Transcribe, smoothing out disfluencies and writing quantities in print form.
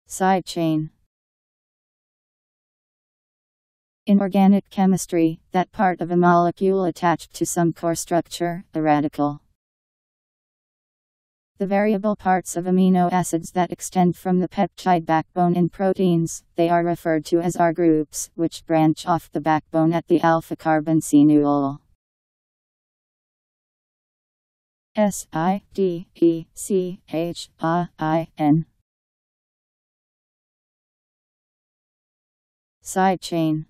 Side chain. In organic chemistry, that part of a molecule attached to some core structure, a radical. The variable parts of amino acids that extend from the peptide backbone in proteins, they are referred to as R groups, which branch off the backbone at the alpha carbon C-nucleol. SIDECHAIN. Side chain.